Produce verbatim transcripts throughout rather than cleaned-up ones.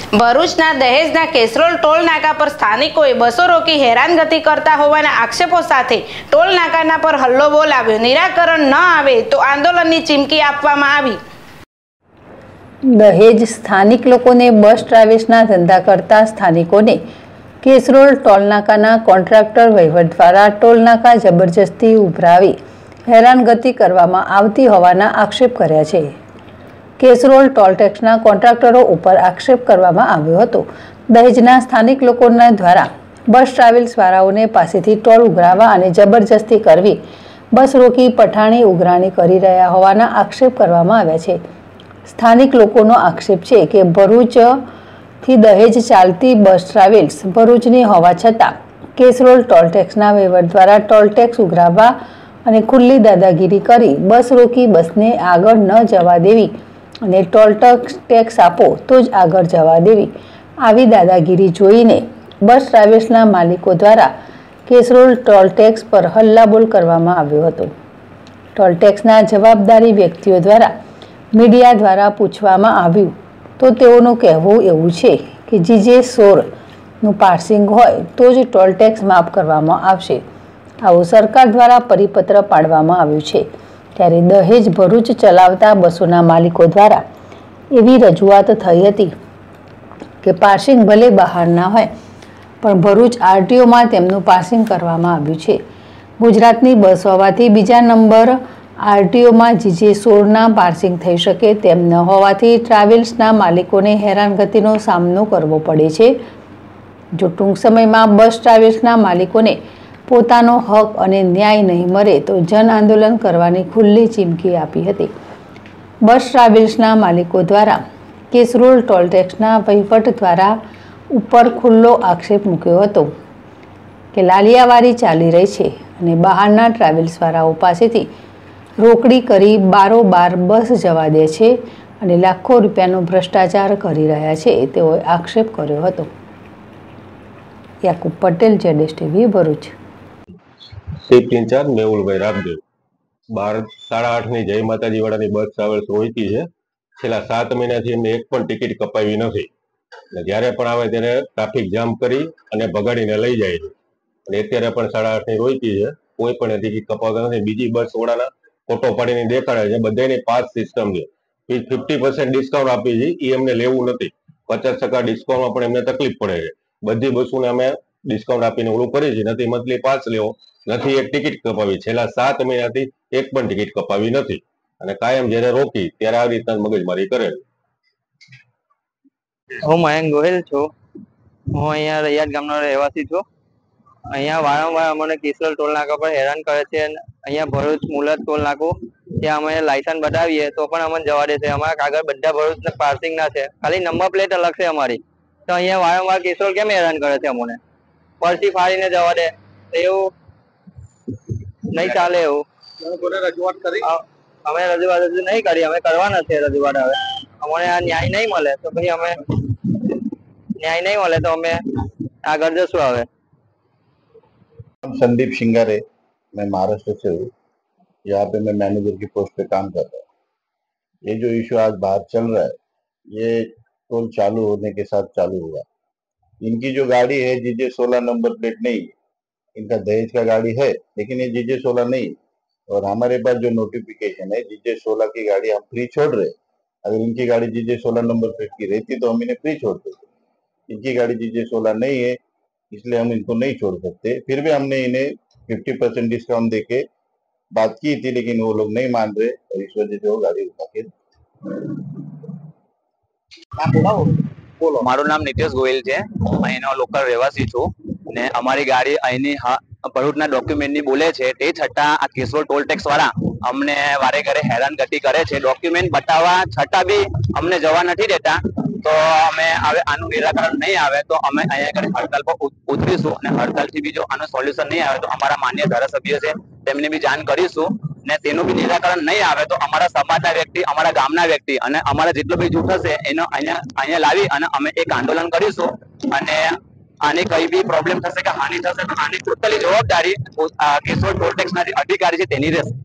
ભરૂચના દહેજના કેસરોલ ટોલ નાકા પર સ્થાનિકોએ બસો રોકી હેરાનગતિ કરતા હોવાના આક્ષેપો સાથે ટોલ નાકાના પર હલ્લો બોલાવ્યો। નિરાકરણ ન આવે તો આંદોલનની ચીમકી આપવામાં આવી। દહેજ સ્થાનિક લોકોને બસ ટ્રાવેલ્સના ધંધા કરતા સ્થાનિકોને કેસરોલ ટોલનાકાના કોન્ટ્રાક્ટર વહીવટ દ્વારા ટોલનાકા જબરજસ્તી ઉભરાવી હેરાનગતિ કરવામાં આવતી હોવાના આક્ષેપ કર્યા છે। કેસરોલ ટોલ ટેક્સના કોન્ટ્રાક્ટરો ઉપર આક્ષેપ કરવામાં આવ્યો હતો। દહેજના સ્થાનિક લોકોના દ્વારા બસ ટ્રાવેલ્સવાળાઓને પાસેથી ટોલ ઉઘરાવવા અને જબરજસ્તી કરવી, બસ રોકી પઠાણી ઉઘરાણી કરી રહ્યા હોવાના આક્ષેપ કરવામાં આવ્યા છે। સ્થાનિક લોકોનો આક્ષેપ છે કે ભરૂચથી દહેજ ચાલતી બસ ટ્રાવેલ્સ ભરૂચની હોવા છતાં કેસરોલ ટોલ ટેક્સના વહીવટ દ્વારા ટોલ ટેક્સ ઉઘરાવવા અને ખુલ્લી દાદાગીરી કરી બસ રોકી બસને આગળ ન જવા દેવી અને ટોલ ટેક્સ આપો તો જ આગળ જવા દેવી, આવી દાદાગીરી જોઈને બસ ટ્રાવેલ્સના માલિકો દ્વારા કેસરોલ ટોલ ટેક્સ પર હલ્લાબોલ કરવામાં આવ્યો હતો। ટોલ ટેક્સના જવાબદારી વ્યક્તિઓ દ્વારા મીડિયા દ્વારા પૂછવામાં આવ્યું તો તેઓનું કહેવું એવું છે કે જીજે સોળનું પાર્સિંગ હોય તો જ ટોલ ટેક્સ માફ કરવામાં આવશે, આવું સરકાર દ્વારા પરિપત્ર પાડવામાં આવ્યું છે। ત્યારે દહેજ ભરૂચ ચલાવતા બસોના માલિકો દ્વારા એવી રજૂઆત થઈ હતી કે પાર્સિંગ ભલે બહારના હોય પણ ભરૂચ આરટીઓમાં તેમનું પાર્સિંગ કરવામાં આવ્યું છે। ગુજરાતની બસ હોવાથી બીજા નંબર આરટીઓમાં જીજે સોળના પાર્સિંગ થઈ શકે તેમ ન હોવાથી ટ્રાવેલ્સના માલિકોને હેરાનગતિનો સામનો કરવો પડે છે। જો ટૂંક સમયમાં બસ ટ્રાવેલ્સના માલિકોને પોતાનો હક અને ન્યાય નહીં મળે તો જન આંદોલન કરવાની ખુલ્લી ચીમકી આપી હતી। બસ ટ્રાવેલ્સના માલિકો દ્વારા કેસરોલ ટોલ ટેક્સના વહીવટ દ્વારા ઉપર ખુલ્લો આક્ષેપ મૂક્યો હતો કે લાલિયાવારી ચાલી રહી છે અને બહારના ટ્રાવેલ્સવાળાઓ પાસેથી રોકડી કરી બારોબાર બસ જવા દે છે અને લાખો રૂપિયાનો ભ્રષ્ટાચાર કરી રહ્યા છે, તેઓએ આક્ષેપ કર્યો હતો। યાકુબ પટેલ, જેડેશ TV, Bharuch. Shift incharge Mehulbhai Ramdev. બાર સાડા આઠની જય માતાજી વાળાની બસ ટ્રાવેલ્સ રોકી છે। છેલ્લા સાત મહિનાથી એમને એક પણ ટિકિટ કપાવી નથી અને જ્યારે પણ આવે ત્યારે ટ્રાફિક જામ કરી અને ભગાડીને લઈ જાય છે અને અત્યારે પણ સાડા આઠની રોકી છે, કોઈ પણ ટિકિટ કપાવતા નથી। બીજી બસ વાળાના ફોટો પાડીને દેખાડે છે, બધાની પાસ સિસ્ટમ છે, ફિફ્ટી પર્સન્ટ ડિસ્કાઉન્ટ આપી છે, એ એમને લેવું નથી। પચાસ ટકા ડિસ્કાઉન્ટમાં પણ એમને તકલીફ પડે છે। બધી બસોને અમે ડિસ્કાઉન્ટ આપીને ઓલું કરીએ છીએ, નથી મંથલી પાસ લેવો, નથી એક ટિકિટ કપાવી। છેલ્લા સાત મહિનાથી એક પણ ટિકિટ કપાવી નથી અને કાયમ જયારે રોકી ત્યારે આ રીતના મગજમારી કરે છે। હું મયંક ગોહિલ છું। હું અહીંયા રૈયાદ ગામનો રહેવાસી છું। અહીંયા વારંવાર અમને કેસરોલ ટોલ નાકા પર હેરાન કરે છે। અહીંયા ભરૂચ મુલત ટોલ નાકું ત્યાં અમે લાયસન્સ બતાવીએ તો પણ અમને જવા દેશે। અમારા કાગળ બધા ભરૂચ પાર્સિંગ ના છે, ખાલી નંબર પ્લેટ અલગ છે અમારી, તો અહીંયા વારંવાર કેસરોલ કેમ હેરાન કરે છે અમને? પરથી ફાડીને જવા દે, એવું નહીં ચાલે। એવું રજૂઆત કરી અમે રજૂઆત હજુ નહીં કરી, અમે કરવાના છે રજૂઆત। હવે અમને આ ન્યાય નહીં મળે તો પછી અમે न्याय नहीं वाले तो हमें आगे जसो आवे। संदीप शिंगारे, मैं महाराष्ट्र से हूँ। यहाँ पे मैं मैनेजर की पोस्ट पे काम कर रहा हूँ। ये जो इशू आज बाहर चल रहा है, ये टोल चालू होने के साथ चालू हुआ। इनकी जो गाड़ी है जीजे सोलह नंबर प्लेट नहीं, इनका दहेज का गाड़ी है लेकिन ये जीजे सोलह नहीं, और हमारे पास जो नोटिफिकेशन है जीजे सोलह की गाड़ी हम फ्री छोड़ रहे। अगर इनकी गाड़ी जीजे सोलह नंबर प्लेट की रहती तो हम इन्हें फ्री छोड़ देते। इनकी गाड़ी जीजे सोलह नहीं है इसलिए हम इनको नहीं छोड़ सकते। फिर भी हमने इन्हें फिफ्टी परसेंट डिस्काउंट देके बात की थी लेकिन वो लोग नहीं मान रहे और इस वजह से वो गाड़ी उठा के। મારું નામ નિતેશ ગોહિલ છે, અહીંનો લોકલ રહેવાસી છું ને અમારી ગાડી અહીંની ભરૂચના ડોક્યુમેન્ટની બોલે છે, તે છતાં આ કેસરોલ ટોલ ટેક્સ વાળા અમને વારે ઘરે હેરાનગતિ કરે છે। ડોક્યુમેન્ટ બતાવવા છતાં બી અમને જવા નથી દેતા। તો અમે હવે આનું નિરાકરણ નહીં આવે તો અમે અહીંયા આગળ હડતાલ પર ઉતરીશું અને હડતાલથી બી જો આનું સોલ્યુશન નહીં આવે તો અમારા માન્ય ધારાસભ્ય છે તેમને બી જાણ કરીશું ને તેનું બી નિરાકરણ નહીં આવે તો અમારા સમાજના વ્યક્તિ, અમારા ગામના વ્યક્તિ અને અમારા જેટલો બી જૂથ હશે એનો અહીંયા અહીંયા લાવી અને અમે એક આંદોલન કરીશું અને આની કઈ બી પ્રોબ્લેમ થશે કે હાનિ થશે તો આની ટોટલી જવાબદારી કેસરોલ ટોલ ટેક્સના જે અધિકારી છે તેની રહેશે।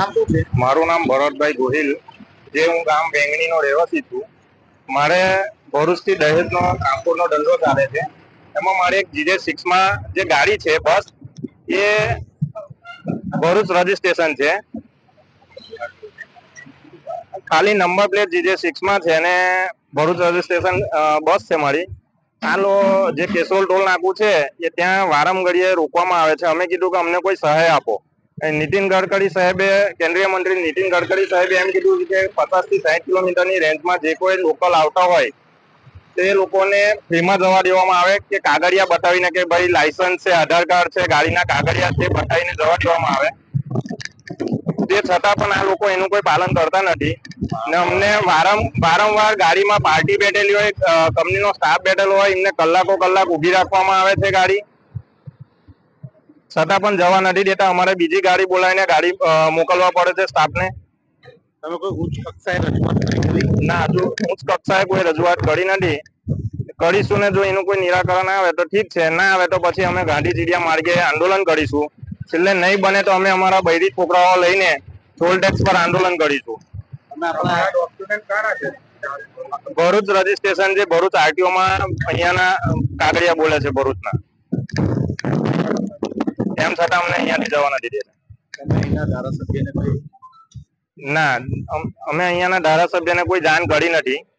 મારું નામ ભરતભાઈ ગોહિલ, જે હું ગામ બેંગણીનો રહેવાસી છું। મારે ભરૂચથી દહેજનો ટ્રાન્સપોર્ટનો ધંધો ચાલે છે. એમાં મારી એક જીજે સિક્સ માં જે ગાડી છે બસ એ ભરૂચ રજીસ્ટ્રેશન છે, ખાલી નંબર પ્લેટ જીજે સિક્સ માં છે અને ભરૂચ રજીસ્ટ્રેશન બસ છે મારી. હાલો જે કેશોલ ટોલ નાકું છે એ ત્યાં વારંગળીએ રોકવામાં આવે છે. અમે કીધું કે અમને કોઈ સહાય આપો. નીતિન ગડકરી સાહેબે, કેન્દ્રીય મંત્રી નીતિન ગડકરી સાહેબે એમ કીધું કે પચાસ થી સાઠ કિલોમીટરની રેન્જમાં જે કોઈ લોકલ આવતા હોય તે લોકોને ફ્રીમાં જવા દેવામાં આવે, કે કાગળિયા બતાવીને કે ભાઈ લાયસન્સ છે, આધાર કાર્ડ છે, ગાડીના કાગળિયા છે બતાવીને જવા દેવામાં આવે. તે છતાં પણ આ લોકો એનું કોઈ પાલન કરતા નથી ને અમને વારંવાર ગાડીમાં પાર્ટી બેઠેલી હોય, કંપનીનો સ્ટાફ બેઠેલો હોય, એમને કલાકો કલાક ઉભી રાખવામાં આવે છે ગાડી, છતાં પણ જવા નથી દેતા. અમારે બીજી ગાડી બોલાવીને ગાડી મોકલવા પડે છે સ્ટાફને. તમે કોઈ ઉચ્ચ કક્ષાએ રજૂઆત કરી? ના, હજુ ઉચ્ચ કક્ષાએ કોઈ રજૂઆત કરી નથી. કરીશું ને જો એનું કોઈ નિરાકરણ આવે તો ઠીક છે, ના આવે તો પછી અમે ગાંધી ચીડિયા માર્ગે આંદોલન કરીશું. છેલ્લે નહીં બને તો અમે અમારા બૈરી છોકરાઓ લઈને ટોલ ટેક્સ પર આંદોલન કરીશું. ભરૂચ રજીસ્ટ્રેશન છે, ભરૂચ આરટીઓ માં અહીંયાના કાગળિયા બોલે છે ભરૂચના, એમ છતાં અમને અહીંયાથી જવા નથી દેતા. ના, અમે અહીંયાના ધારાસભ્યને કોઈ જાણ કરી નથી.